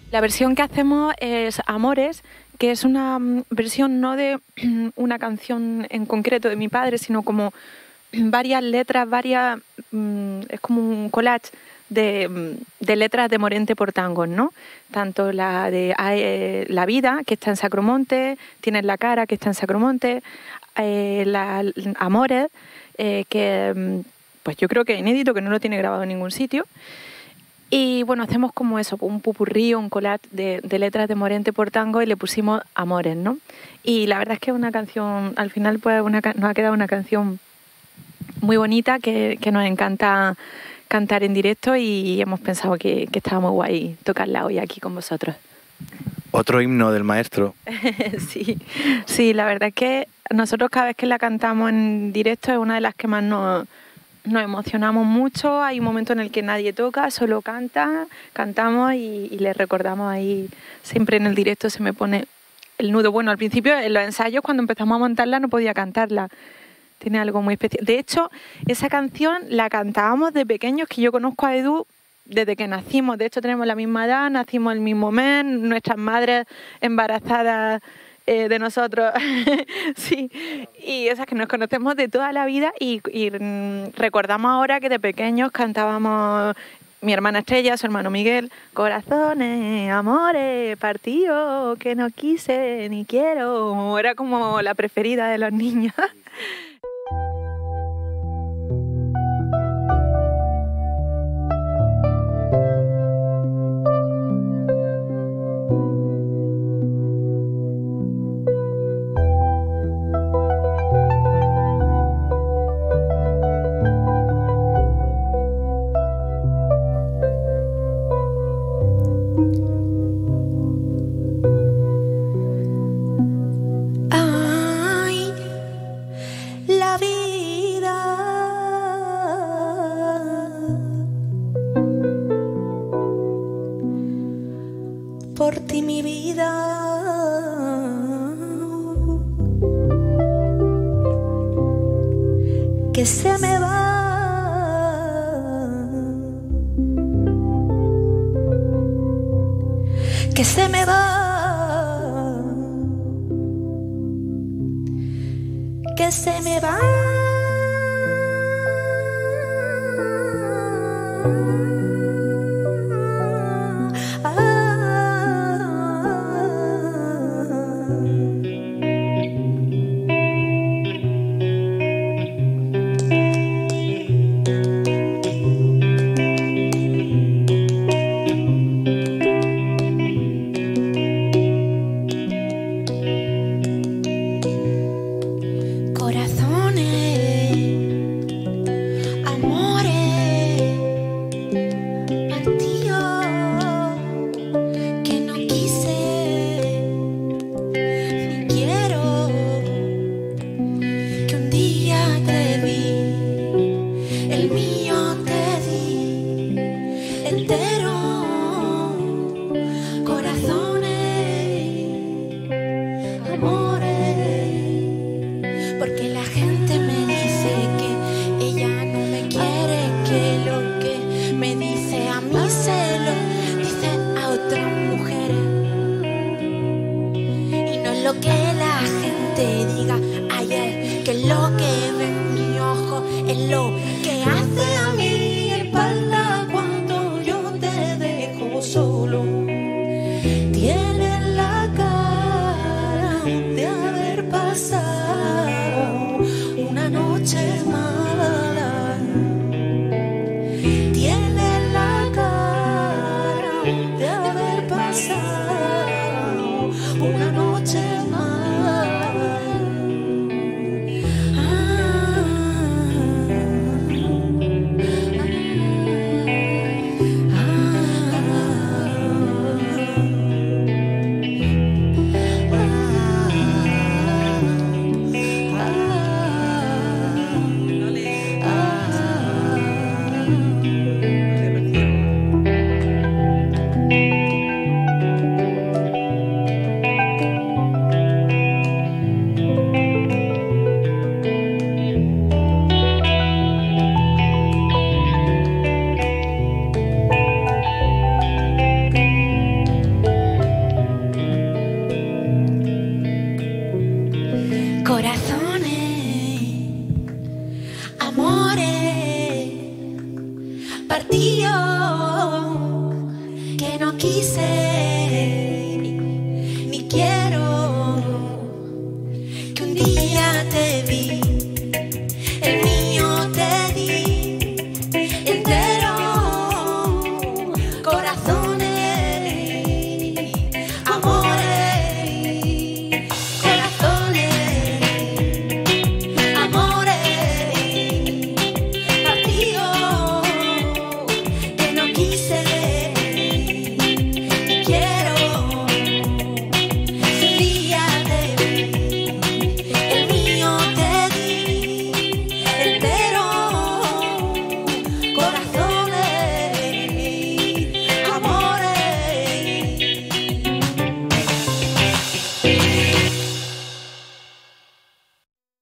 La versión que hacemos es Amores, que es una versión no de una canción en concreto de mi padre, sino como varias letras, es como un collage de letras de Morente por tangos, ¿no? Tanto la de La vida, que está en Sacromonte, Tienes la cara, que está en Sacromonte, Amores, que pues yo creo que es inédito, que no lo tiene grabado en ningún sitio. Y bueno, hacemos como eso, un pupurrí, un collage de letras de Morente por tango y le pusimos Amores, ¿no? Y la verdad es que es una canción, al final pues nos ha quedado una canción muy bonita que nos encanta cantar en directo y hemos pensado que estaba muy guay tocarla hoy aquí con vosotros. Otro himno del maestro. Sí, la verdad es que nosotros cada vez que la cantamos en directo es una de las que más nos emocionamos mucho. Hay un momento en el que nadie toca, solo cantamos y le recordamos ahí. Siempre en el directo se me pone el nudo. Bueno, al principio en los ensayos cuando empezamos a montarla no podía cantarla. Tiene algo muy especial. De hecho, esa canción la cantábamos de pequeños, que yo conozco a Edu desde que nacimos. De hecho, tenemos la misma edad, nacimos el mismo mes, nuestras madres embarazadas de nosotros. Sí, y esas que nos conocemos de toda la vida y recordamos ahora que de pequeños cantábamos mi hermana Estrella, su hermano Miguel, corazones, amores, partidos que no quise ni quiero. Era como la preferida de los niños. Por ti mi vida, que se me va, que se me va, que se me va. corazones, amores, partidos que no quise ni quiero, que un día te vi, el mío te di entero, corazones, amores, corazones, amores, partidos que no quise ni quiero, que un día te vi, el mío te di entero, corazones, amores.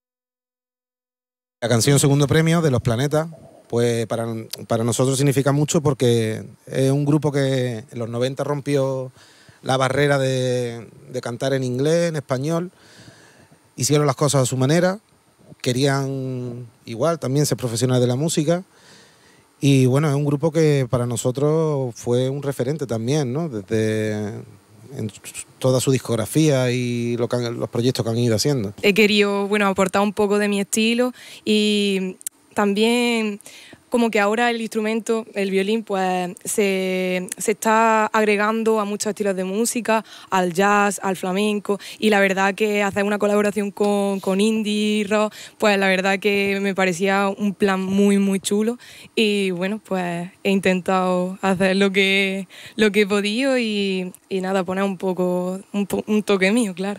La canción Segundo Premio de Los Planetas, pues para nosotros significa mucho porque es un grupo que en los 90 rompió la barrera de cantar en inglés, en español, hicieron las cosas a su manera, querían igual también ser profesionales de la música y bueno, es un grupo que para nosotros fue un referente también, ¿no? Desde en toda su discografía y los proyectos que han ido haciendo. He querido, bueno, aportar un poco de mi estilo y también como que ahora el instrumento, el violín, pues se está agregando a muchos estilos de música, al jazz, al flamenco, y la verdad que hacer una colaboración con indie rock, pues la verdad que me parecía un plan muy muy chulo y bueno, pues he intentado hacer lo que he podido y nada, poner un poco un toque mío, claro.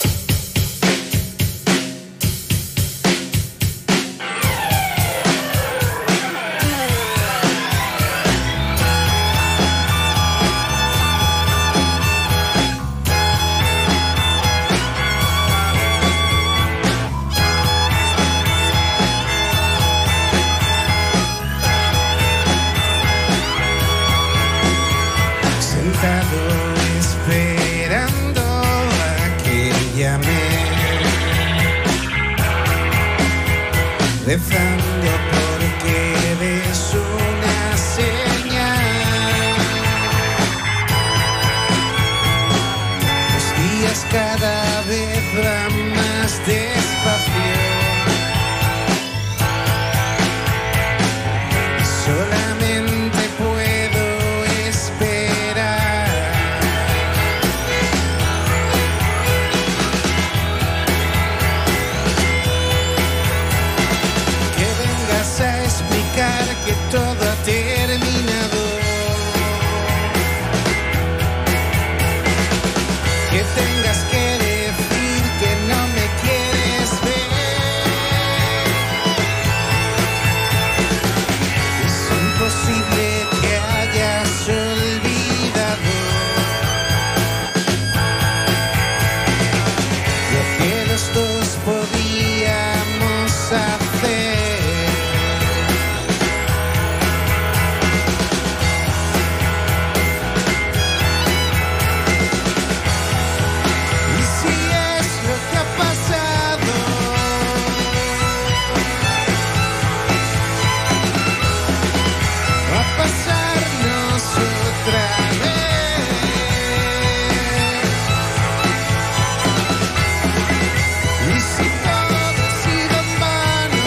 Esperando a que llame, rezando porque des una señal. Los días cada vez van más despacio, solamente puedo esperar. Que vengas a explicar que todo ha terminado, que tengas que decir que no me quieres ver. Es imposible que hayas olvidado lo que los dos podíamos hacer. Y si es lo que ha pasado, va a pasarnos otra vez. Y si todo ha sido en vano,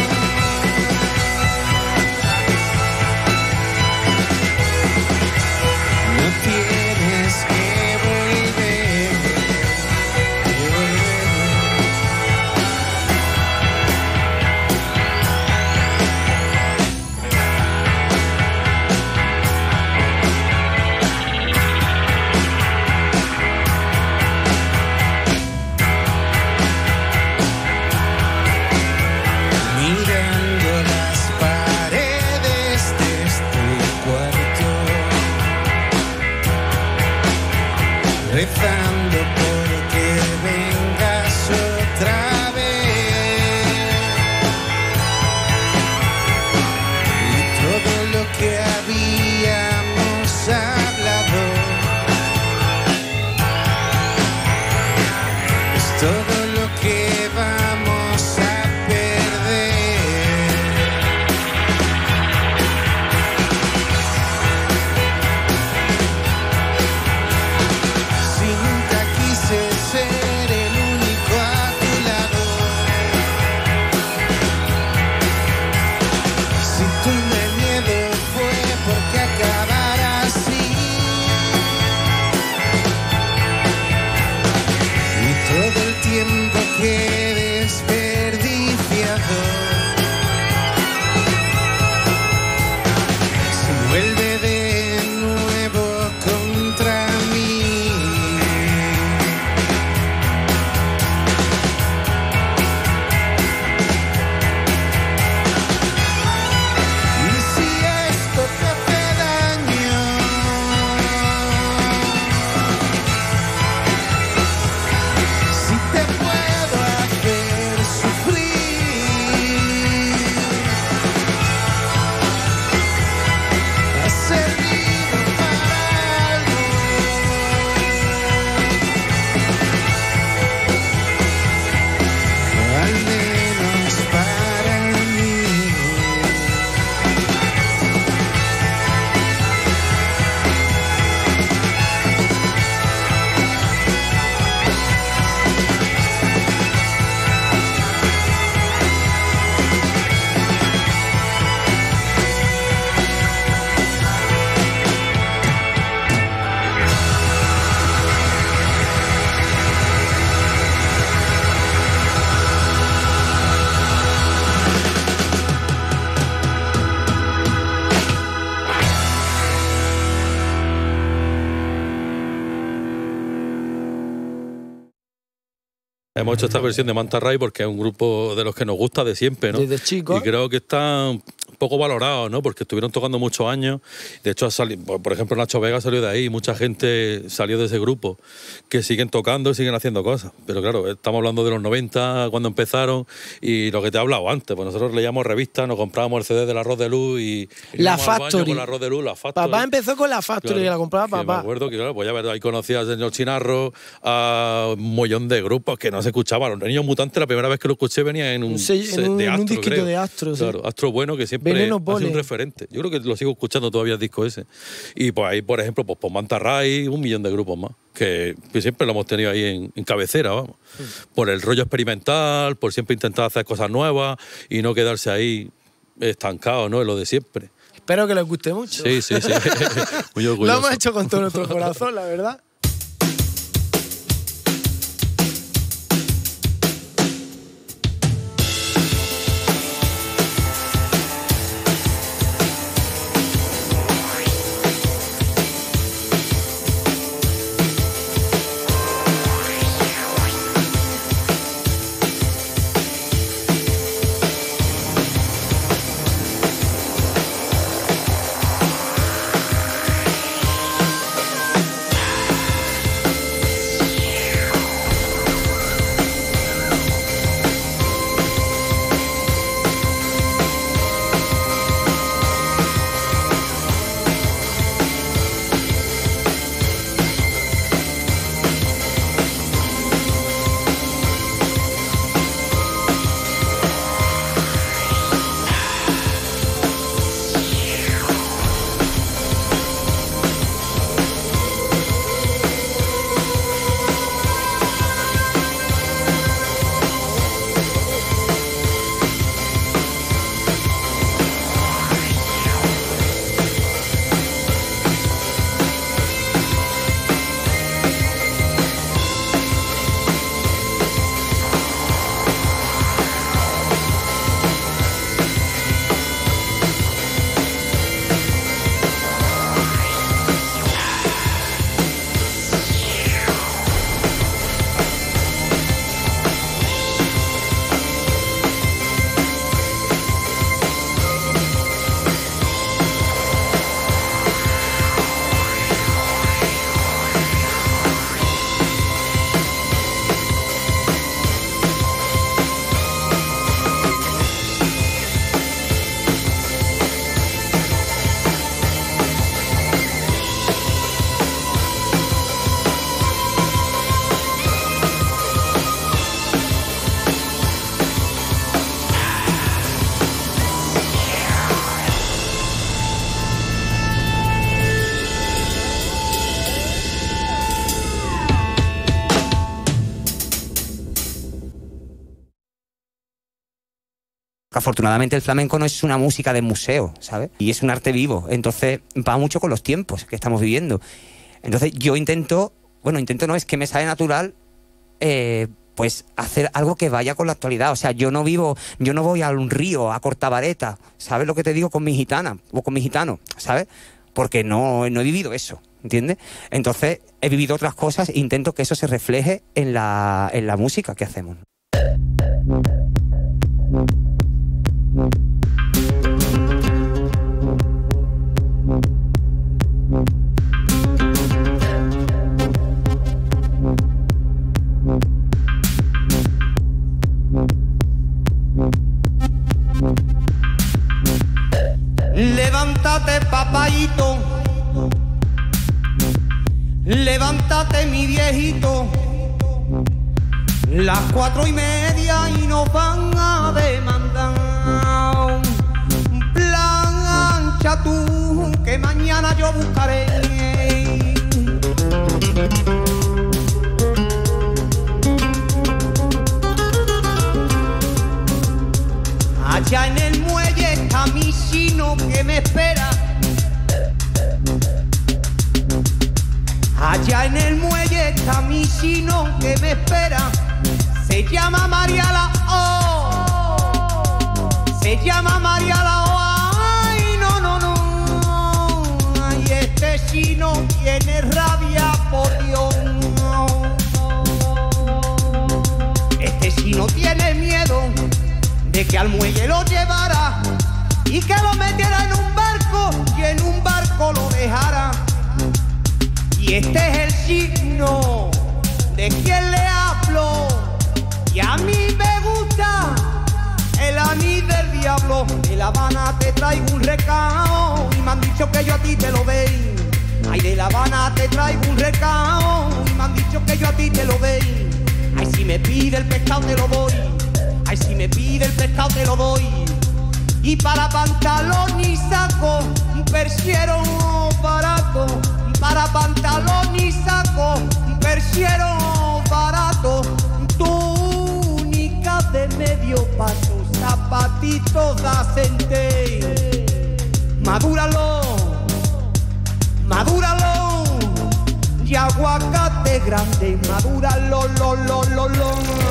Hemos hecho esta versión de Manta Ray porque es un grupo de los que nos gusta de siempre, ¿no? Desde chicos. Y creo que están poco valorados, ¿no? Porque estuvieron tocando muchos años. De hecho, por ejemplo, Nacho Vega salió de ahí, mucha gente salió de ese grupo, que siguen tocando y siguen haciendo cosas. Pero claro, estamos hablando de los 90, cuando empezaron, y lo que te he hablado antes, pues nosotros leíamos revistas, nos comprábamos el CD del Arroz de Luz y La íbamos al baño Factory. con el Arroz de Luz, la Factory. Papá empezó con la Factory, Claro, y la compraba que papá. Me acuerdo que, claro, pues ya ves, ahí conocía al señor Chinarro, a un mollón de grupos que no se escuchaban. Los Niños Mutantes, la primera vez que lo escuché, venía en un set de Astro, disquito creo. de Astro, sí. Claro, Astro Bueno, que siempre Veneno ha sido Pole. un referente. Yo creo que lo sigo escuchando todavía el disco ese. Y pues ahí, por ejemplo, pues por Manta Ray, un millón de grupos más, que siempre lo hemos tenido ahí en cabecera, vamos. Por el rollo experimental, por siempre intentar hacer cosas nuevas y no quedarse ahí estancado, ¿no? En lo de siempre. Espero que les guste mucho. Sí, sí, sí. Muy Lo orgulloso. hemos hecho con todo nuestro corazón, la verdad. Afortunadamente el flamenco no es una música de museo, ¿sabes? Y es un arte vivo, entonces va mucho con los tiempos que estamos viviendo. Entonces yo intento no, es que me sale natural pues hacer algo que vaya con la actualidad. O sea, yo no voy a un río a cortar vareta, ¿sabes lo que te digo? Con mi gitana o con mi gitano, ¿sabes? Porque no he vivido eso, ¿entiendes? Entonces he vivido otras cosas e intento que eso se refleje en la música que hacemos. Levántate, papayito, levántate, mi viejito, las 4:30 y nos van a demandar. Plancha tú, que mañana yo buscaré. Allá en el muelle está mi chino que me espera. Allá en el muelle está mi chino que me espera. Se llama Mariala, oh. Se llama Mariala, oh. Ay, no, no, no. Ay, este chino tiene rabia, por Dios. que al muelle lo llevara y que lo metiera en un barco y en un barco lo dejara. Y este es el signo de quien le hablo. Y a mí me gusta el anís del diablo. De La Habana te traigo un recao y me han dicho que yo a ti te lo dé. Ay, de La Habana te traigo un recao y me han dicho que yo a ti te lo dé. Ay, si me pide el pescado te lo doy. Ay, si me pide el pescado te lo doy. Y para pantalón y saco, un persiero barato. Para pantalón y saco, un persiero barato. Túnica de medio paso, zapatitos de acente. Madúralo, madúralo. Y aguacate grande, madúralo, lo.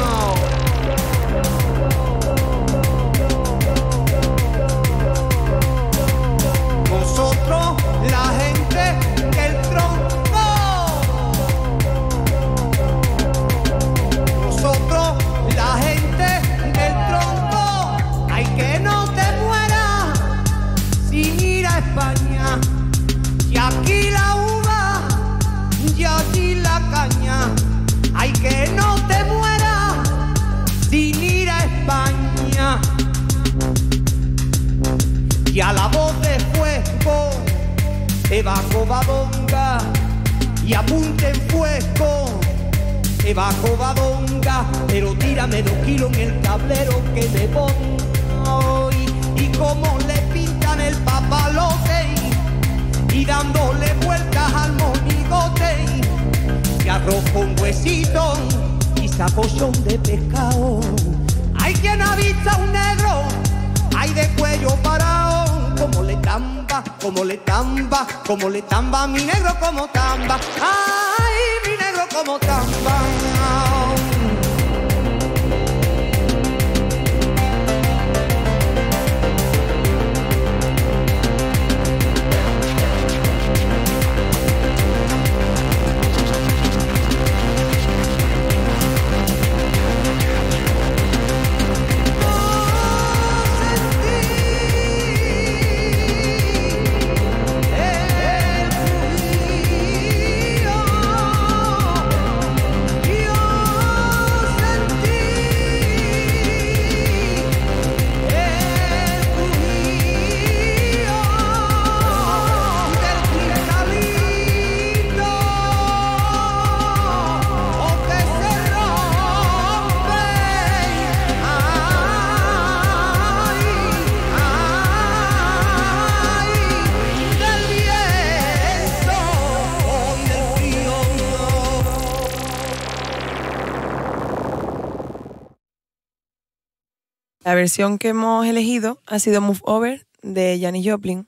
Nosotros, la gente del tronco. Nosotros, la gente del tronco. Ay, que no te mueras sin ir a España. Y aquí la uva y allí la caña. Ay, que no te mueras sin ir a España. Y a la voz de fuego te va Covadonga. Y apunte en fuego te va Covadonga. Pero tírame 2 kilos en el tablero que me pongo. Y como le pintan el papalote y dándole vueltas al monigote. Y arroz con huesito y sacochón de pescado. Hay quien ha visto a un negro, hay de cuello parado. Como le tamba, como le tamba, como le tamba, mi negro como tamba. Ay, mi negro como tamba. La versión que hemos elegido ha sido Move Over de Janis Joplin.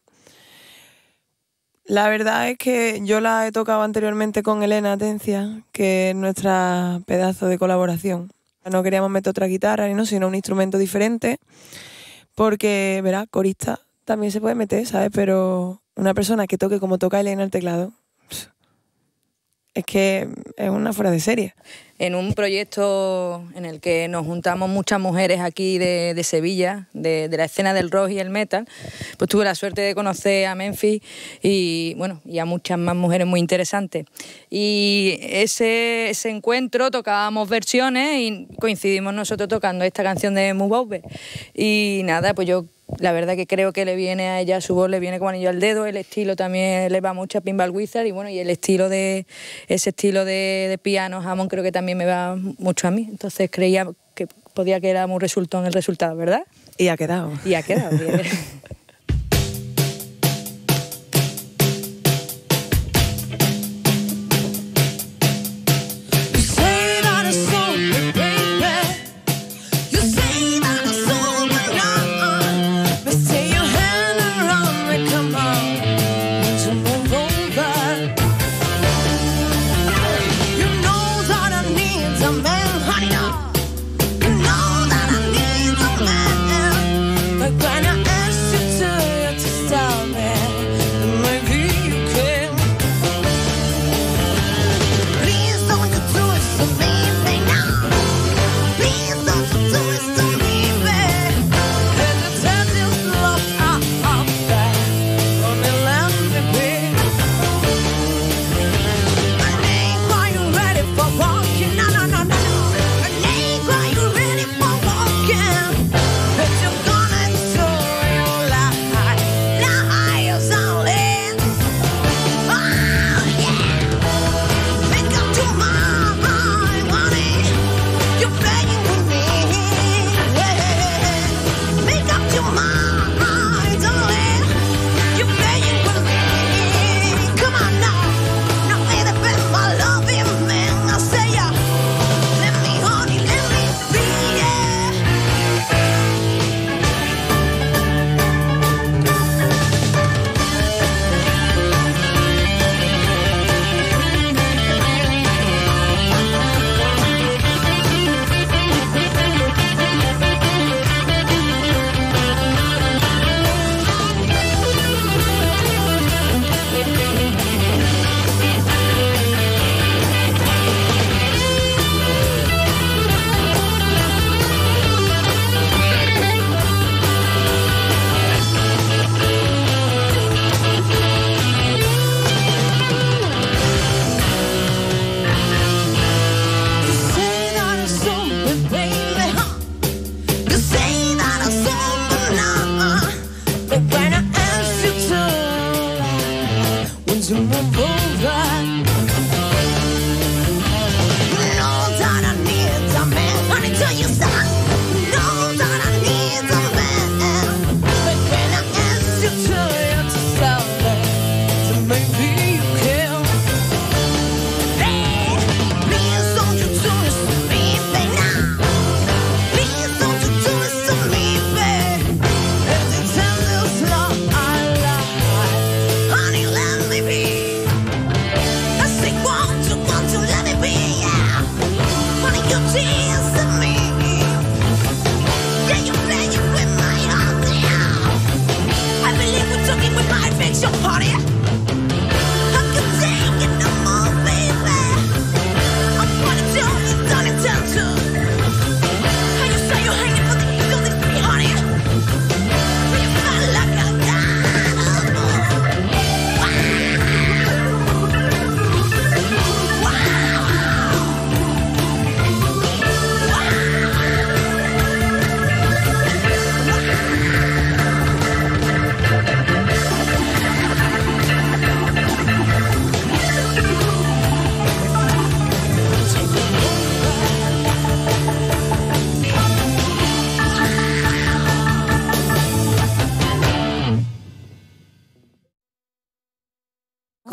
La verdad es que yo la he tocado anteriormente con Elena Atencia, que es nuestra pedazo de colaboración. No queríamos meter otra guitarra ni no, sino un instrumento diferente, porque, verás, corista también se puede meter, ¿sabes? Pero una persona que toque como toca Elena el teclado, es que es una fuera de serie. En un proyecto en el que nos juntamos muchas mujeres aquí de Sevilla, de la escena del rock y el metal, pues tuve la suerte de conocer a Memphis y, bueno, y a muchas más mujeres muy interesantes. Y ese encuentro tocábamos versiones y coincidimos nosotros tocando esta canción de Move Over. Y nada, pues yo la verdad que creo que le viene a ella, su voz le viene como anillo al dedo, el estilo también le va mucho a Pinball Wizard y bueno, y el estilo ese estilo de piano Hammond creo que también me va mucho a mí, entonces creía que podía quedar muy resultón el resultado, ¿verdad? Y ha quedado. Y ha quedado bien. When I ask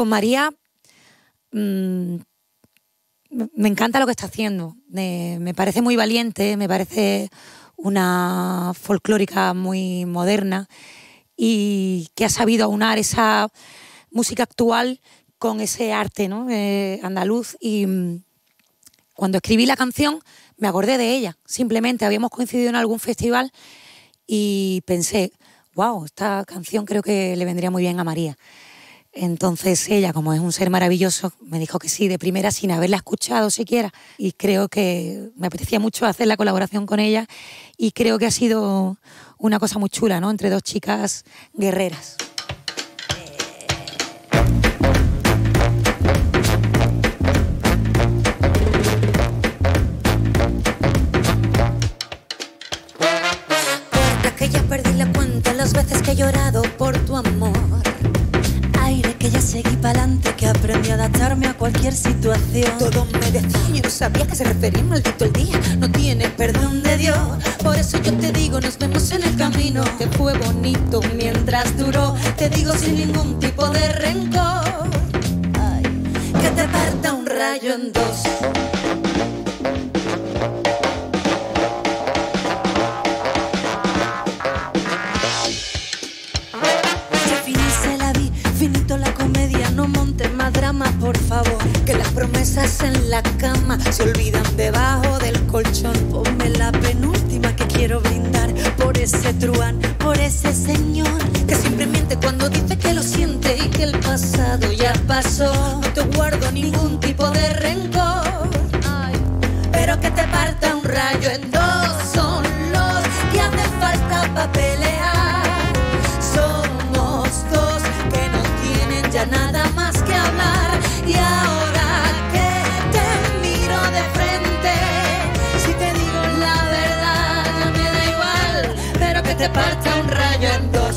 con María, me encanta lo que está haciendo. Me parece muy valiente, me parece una folclórica muy moderna y que ha sabido aunar esa música actual con ese arte, ¿no? Andaluz. Y cuando escribí la canción me acordé de ella. Simplemente habíamos coincidido en algún festival y pensé, wow, esta canción creo que le vendría muy bien a María. Entonces ella, como es un ser maravilloso, me dijo que sí, de primera, sin haberla escuchado siquiera. Y creo que me apetecía mucho hacer la colaboración con ella y creo que ha sido una cosa muy chula, ¿no? Entre dos chicas guerreras. Que ya perdí la cuenta las veces que he llorado por tu amor. Aire que ya seguí pa'lante, que aprendí a adaptarme a cualquier situación. Todo me decía, yo no sabía que se refería, maldito el día, no tiene perdón de Dios. Por eso yo te digo, nos vemos en el camino, que fue bonito mientras duró. Te digo sin ningún tipo de rencor. Ay, que te parta un rayo en dos. Finito la comedia, no montes más drama, por favor. Que las promesas en la cama se olvidan debajo del colchón. Ponme la penúltima que quiero brindar por ese truán, por ese señor que siempre miente cuando dice que lo siente y que el pasado ya pasó. No te guardo ningún tipo de rencor. Ay, pero que te parta un rayo en dos. Son los que hacen falta pa' pelear. Somos dos que no tienen ya nada más que hablar. Y ahora que te miro de frente, si te digo la verdad ya me da igual, pero que te parta un rayo en dos.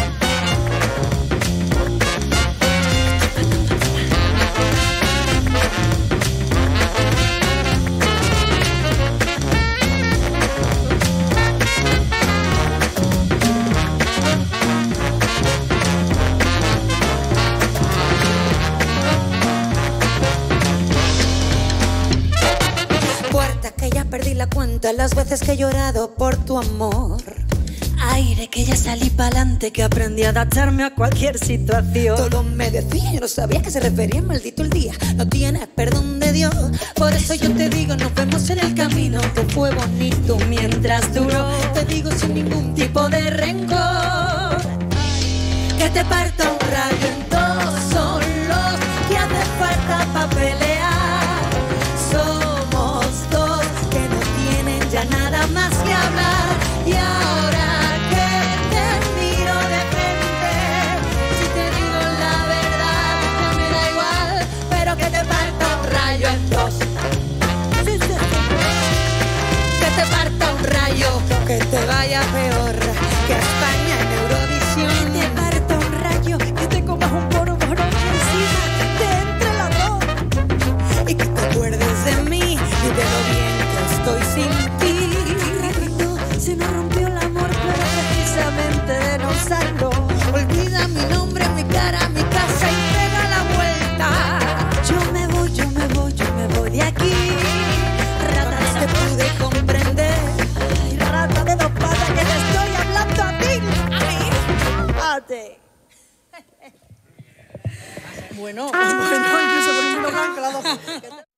Perdí la cuenta las veces que he llorado por tu amor. Aire que ya salí pa'lante, que aprendí a adaptarme a cualquier situación. Todo me decía, yo no sabía que se refería, maldito el día, no tienes perdón de Dios. Por eso yo te digo, nos vemos en el camino, que fue bonito mientras duró. Te digo sin ningún tipo de rencor, que te parta un rayo en dos. Son los que hace falta pa' pelear. Somos dos que no tienen ya nada más que hablar. Y ahora que te miro de frente, si te digo la verdad ya me da igual, pero que te parta un rayo en dos. Sí, sí. Que te parta un rayo, que te vaya peor que a España en Eurovisión. Que te parta un rayo, que te comas un borbón encima de entre las dos. Y que te acuerdes de mí y de lo bien que estoy sin ti. Se nos rompió el amor, pero precisamente de no usarlo. Olvida mi nombre, mi cara, mi casa y pega la vuelta. Yo me voy, yo me voy, yo me voy de aquí. Rata, no te pude comprender. Ay, rata de dos patas, que te estoy hablando a ti. Ay, ate. Bueno, incluso con un hilo blanco, las dos.